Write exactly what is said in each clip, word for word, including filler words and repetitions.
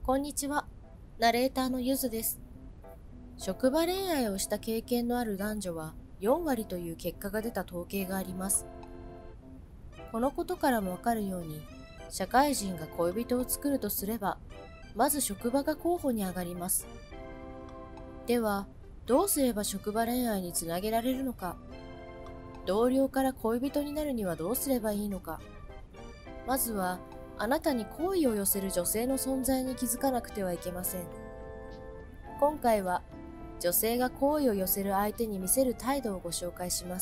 こんにちは。ナレーターのゆずです。職場恋愛をした経験のある男女はよんわりという結果が出た統計があります。このことからもわかるように、社会人が恋人を作るとすれば、まず職場が候補に上がります。では、どうすれば職場恋愛につなげられるのか、同僚から恋人になるにはどうすればいいのか、まずは、あなたに好意を寄せる女性の存在に気づかなくてはいけません。今回は、女性が好意を寄せる相手に見せる態度をご紹介します。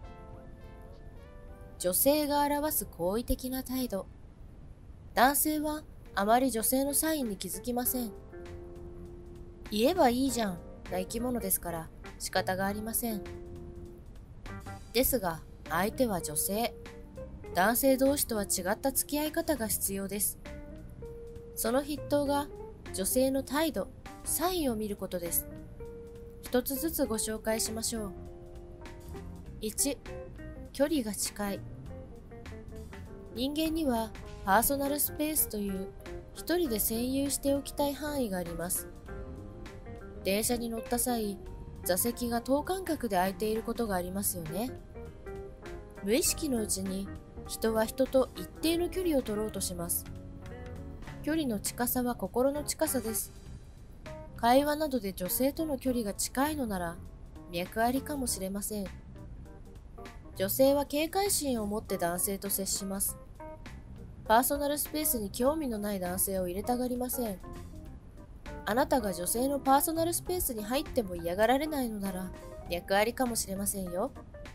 女性が表す好意的な態度。男性はあまり女性のサインに気づきません。言えばいいじゃんな生き物ですから仕方がありません。ですが、相手は女性。男性同士とは違った付き合い方が必要です。その筆頭が女性の態度、サインを見ることです。一つずつご紹介しましょう。いち、距離が近い。人間にはパーソナルスペースという一人で占有しておきたい範囲があります。電車に乗った際、座席が等間隔で空いていることがありますよね。無意識のうちに人は人と一定の距離を取ろうとします。距離の近さは心の近さです。会話などで女性との距離が近いのなら脈ありかもしれません。女性は警戒心を持って男性と接します。パーソナルスペースに興味のない男性を入れたがりません。あなたが女性のパーソナルスペースに入っても嫌がられないのなら脈ありかもしれませんよ。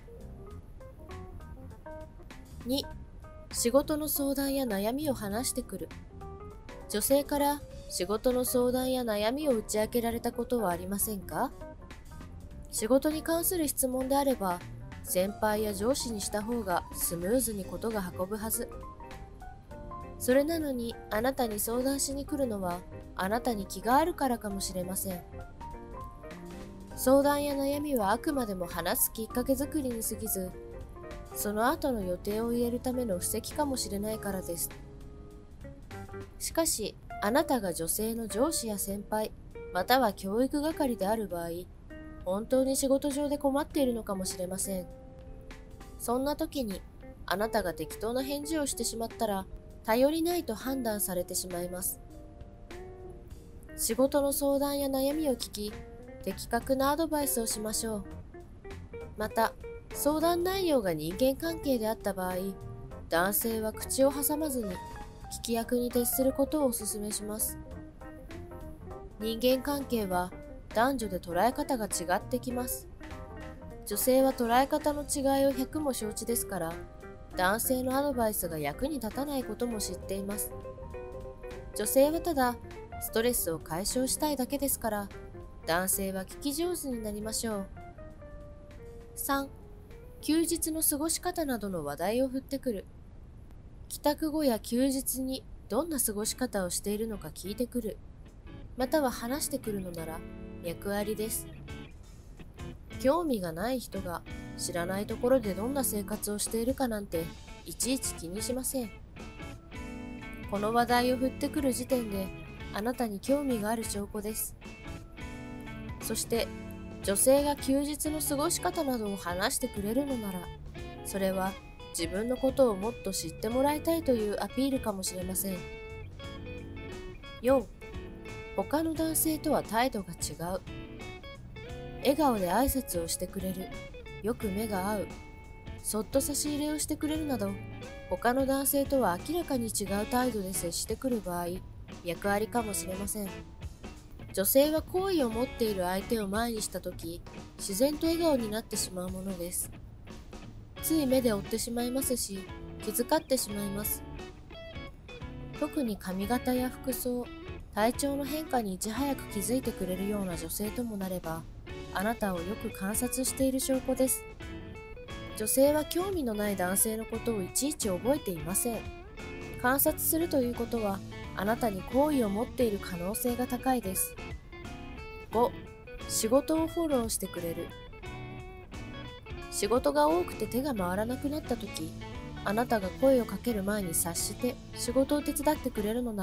に、仕事の相談や悩みを話してくる。女性から仕事の相談や悩みを打ち明けられたことはありませんか？仕事に関する質問であれば、先輩や上司にした方がスムーズにことが運ぶはず。それなのにあなたに相談しに来るのはあなたに気があるからかもしれません。相談や悩みはあくまでも話すきっかけ作りに過ぎず、その後の予定を入れるための布石かもしれないからです。しかし、あなたが女性の上司や先輩、または教育係である場合、本当に仕事上で困っているのかもしれません。そんな時に、あなたが適当な返事をしてしまったら、頼りないと判断されてしまいます。仕事の相談や悩みを聞き、的確なアドバイスをしましょう。また、相談内容が人間関係であった場合、男性は口を挟まずに聞き役に徹することをお勧めします。人間関係は男女で捉え方が違ってきます。女性は捉え方の違いを百も承知ですから、男性のアドバイスが役に立たないことも知っています。女性はただストレスを解消したいだけですから、男性は聞き上手になりましょう。さん、休日の過ごし方などの話題を振ってくる。帰宅後や休日にどんな過ごし方をしているのか聞いてくる。または話してくるのなら脈ありです。興味がない人が知らないところでどんな生活をしているかなんていちいち気にしません。この話題を振ってくる時点であなたに興味がある証拠です。そして女性が休日の過ごし方などを話してくれるのなら、それは自分のことをもっと知ってもらいたいというアピールかもしれません。よん、他の男性とは態度が違う。笑顔で挨拶をしてくれる。よく目が合う。そっと差し入れをしてくれるなど、他の男性とは明らかに違う態度で接してくる場合、役ありかもしれません。女性は好意を持っている相手を前にしたとき、自然と笑顔になってしまうものです。つい目で追ってしまいますし、気遣ってしまいます。特に髪型や服装、体調の変化にいち早く気づいてくれるような女性ともなれば、あなたをよく観察している証拠です。女性は興味のない男性のことをいちいち覚えていません。観察するということは、あなたに好意を持っている可能性が高いです。ご、仕事をフォローしてくれる。仕事が多くて手が回らなくなったとき、あなたが声をかける前に察して仕事を手伝ってくれるのなら、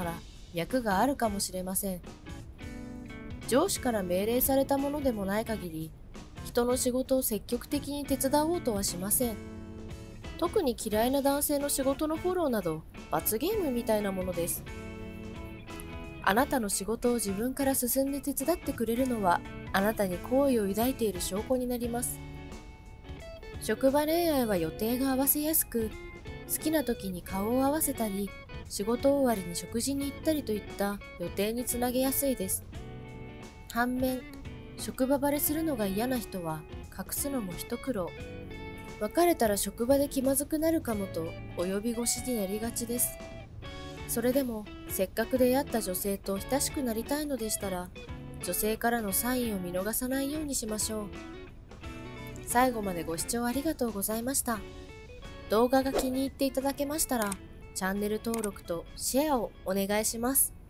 脈があるかもしれません。上司から命令されたものでもない限り、人の仕事を積極的に手伝おうとはしません。特に嫌いな男性の仕事のフォローなど罰ゲームみたいなものです。あなたの仕事を自分から進んで手伝ってくれるのは、あなたに好意を抱いている証拠になります。職場恋愛は予定が合わせやすく、好きな時に顔を合わせたり、仕事終わりに食事に行ったりといった予定につなげやすいです。反面、職場バレするのが嫌な人は隠すのも一苦労。別れたら職場で気まずくなるかもと及び腰になりがちです。それでもせっかく出会った女性と親しくなりたいのでしたら、女性からのサインを見逃さないようにしましょう。最後までご視聴ありがとうございました。動画が気に入っていただけましたら、チャンネル登録とシェアをお願いします。